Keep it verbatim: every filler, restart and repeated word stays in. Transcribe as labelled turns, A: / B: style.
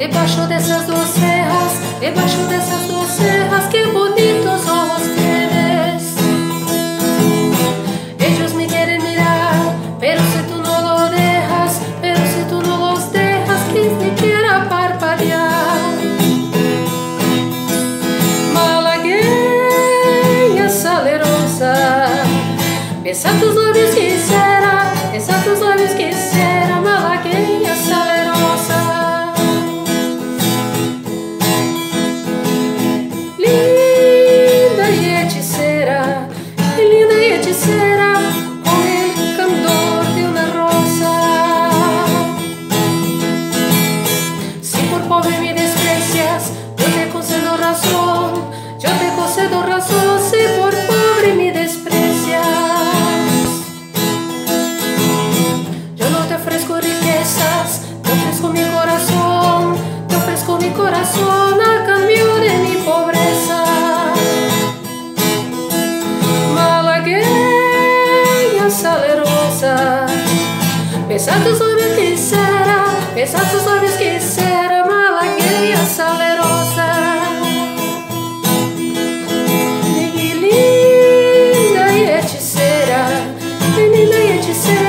A: debaixo dessas duas serras, debaixo dessas duas serras, que bonitos ojos tienes. Ellos me quieren mirar, pero si tú no lo dejas, pero si tú no los dejas, que ni quiera parpadear. Malagueña salerosa, besa tus labios quisiera, besa tus labios quisiera, malagueña salerosa. Linda y hechicera, linda y hechicera, con el candor de una rosa. Si por pobre me desprecias, yo te concedo razón, yo te concedo razón, si por pobre me desprecias. Yo no te ofrezco riquezas, te ofrezco mi corazón, te ofrezco mi corazón a cambio de mi pobreza. Malagueña salerosa, besa tus labios quisiera, besa tus labios quisiera, malagueña salerosa. Linda y hechicera, linda y hechicera.